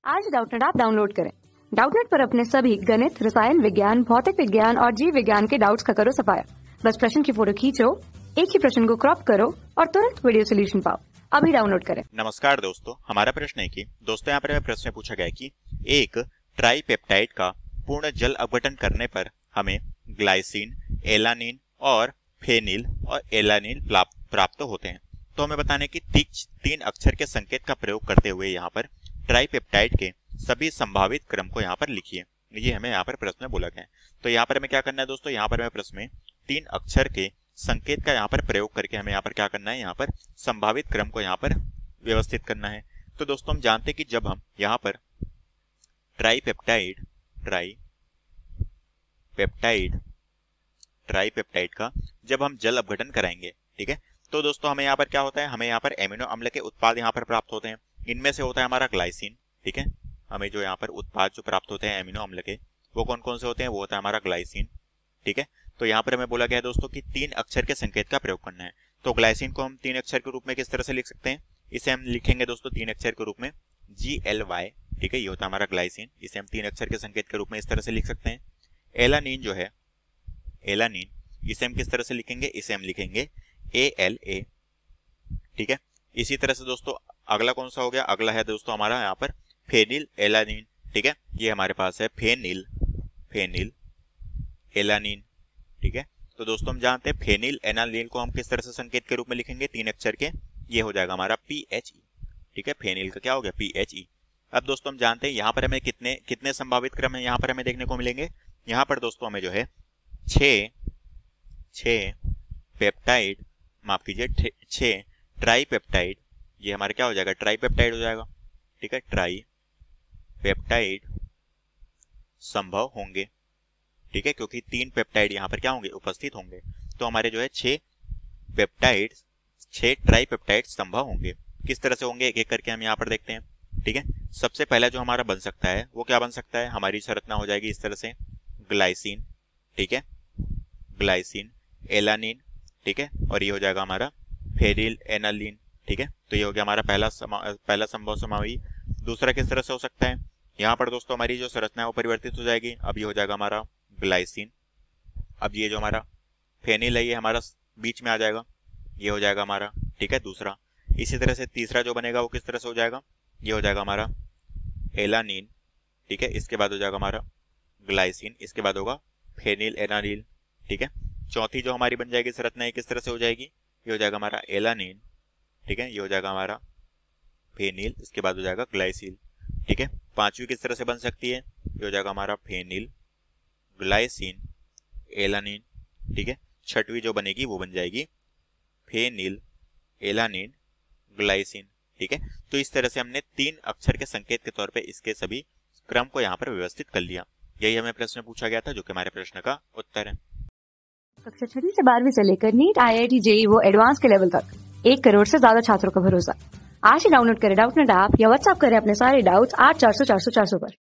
आज Doubtnut app download करें। Doubtnut पर अपने सभी गणित, रसायन विज्ञान, भौतिक विज्ञान और जीव विज्ञान के डाउट्स का करो सफाया। बस प्रश्न की फोटो खींचो, एक ही प्रश्न को क्रॉप करो और तुरंत वीडियो सोल्यूशन पाओ। अभी डाउनलोड करें। नमस्कार दोस्तों, हमारा प्रश्न है कि दोस्तों यहाँ पर प्रश्न पूछा गया कि एक ट्राइपेप्टाइड का पूर्ण जल अपघटन करने पर हमें ग्लाइसिन, एलानिन और फेनिल और एलानिन प्राप्त होते हैं। तो हमें बताने की तीन अक्षर के संकेत का प्रयोग करते हुए यहाँ पर ट्राइपेप्टाइड के सभी संभावित क्रम को यहाँ पर लिखिए। ये हमें यहाँ पर प्रश्न में बोला गया है। तो यहाँ पर हमें क्या करना है दोस्तों, यहाँ पर हमें प्रश्न में तीन अक्षर के संकेत का यहाँ पर प्रयोग करके हमें यहाँ पर क्या करना है, यहाँ पर संभावित क्रम को यहाँ पर व्यवस्थित करना है। तो दोस्तों हम जानते हैं कि जब हम यहाँ पर ट्राइपेप्टाइड का जब हम जल अपघटन कराएंगे, ठीक है, तो दोस्तों हमें यहाँ पर क्या होता है, हमें यहाँ पर एमिनो अम्ल के उत्पाद यहाँ पर प्राप्त होते हैं। इनमें से होता है हमारा ग्लाइसिन, ठीक है, हमें जो यहाँ पर उत्पाद जो प्राप्त होते हैं एमिनो अम्ल के, वो कौन कौन से होते हैं, वो होता है हमारा ग्लाइसिन, ठीक है। तो यहाँ पर हमें बोला गया है दोस्तों कि तीन अक्षर के संकेत का प्रयोग करना है। तो ग्लाइसिन को हम तीन अक्षर के रूप में किस तरह से लिख सकते हैं, इसे हम लिखेंगे दोस्तों तीन अक्षर के रूप में GLY, ठीक है, ये होता है हमारा ग्लाइसिन। इसे हम तीन अक्षर के संकेत के रूप में इस तरह से लिख सकते हैं। एलानिन जो है, एलानिन, इसे हम किस तरह से लिखेंगे, इसे हम लिखेंगे ALA, ठीक है। इसी तरह से दोस्तों अगला कौन सा हो गया, अगला है दोस्तों हमारा यहाँ पर फेनिल एलानिन, ठीक है, ये हमारे पास है फेनिल एलानिन, ठीक है। तो दोस्तों हम जानते हैं फेनिल एनालिन को हम किस तरह से संकेत के रूप में लिखेंगे, तीन अक्षर के, ये हो जाएगा हमारा PHE, ठीक है। फेनिल का क्या हो गया, PHE। अब दोस्तों हम जानते हैं यहाँ पर हमें कितने संभावित क्रम है यहाँ पर हमें देखने को मिलेंगे। यहाँ पर दोस्तों हमें जो है छह पेप्टाइड, माफ कीजिए, 6 ट्राइपेप्टाइड, ये हमारे क्या हो जाएगा, ट्राइपेप्टाइड हो जाएगा, ठीक है, ट्राइपेप्टाइड संभव होंगे, ठीक है, क्योंकि 3 पेप्टाइड यहाँ पर क्या होंगे, उपस्थित होंगे। तो हमारे जो है 6 ट्राइपेप्टाइड संभव होंगे। किस तरह से होंगे, एक एक करके हम यहाँ पर देखते हैं, ठीक है। सबसे पहला जो हमारा बन सकता है वो क्या बन सकता है, हमारी संरचना हो जाएगी इस तरह से, ग्लाइसिन, ठीक है, ग्लाइसिन, एलानिन, ठीक है, और ये हो जाएगा हमारा फेनिल एनालिन, ठीक है। तो ये हो गया हमारा पहला संभव समावी। दूसरा किस तरह से हो सकता है, यहाँ पर दोस्तों हमारी जो संरचना है वो परिवर्तित हो जाएगी। अब ये हो जाएगा हमारा ग्लाइसिन, अब ये जो हमारा फेनिल है ये हमारा बीच में आ जाएगा, ये हो जाएगा हमारा, ठीक है, दूसरा। इसी तरह से तीसरा जो बनेगा वो किस तरह से हो जाएगा, ये हो जाएगा हमारा एलानिन, ठीक है, इसके बाद हो जाएगा हमारा ग्लाइसिन, इसके बाद होगा फेनिल एनालिन, ठीक है। चौथी जो हमारी बन जाएगी संरचना है किस तरह से हो जाएगी, ये हो जाएगा हमारा एलानिन, ठीक है, ये हो जाएगा हमारा फेनिल, इसके बाद हो जाएगा ग्लाइसिन, ठीक है। पांचवी किस तरह से बन सकती है, ये हो जाएगा हमारा फेनिल, ग्लाइसिन, एलानिन, ठीक है। छठवीं जो बनेगी वो बन जाएगी फेनिल, एलानिन, ग्लाइसिन, ठीक है। तो इस तरह से हमने 3 अक्षर के संकेत के तौर पे इसके सभी क्रम को यहाँ पर व्यवस्थित कर लिया। यही हमें प्रश्न पूछा गया था, जो कि हमारे प्रश्न का उत्तर है। कक्षा 6 से 12वीं से लेकर नीट, IIT, JEE वो एडवांस के लेवल तक 1 करोड़ से ज्यादा छात्रों का भरोसा। आज ही डाउनलोड करें डाउटनेट ऐप या व्हाट्सएप करें अपने सारे डाउट्स 8400 400 400 पर।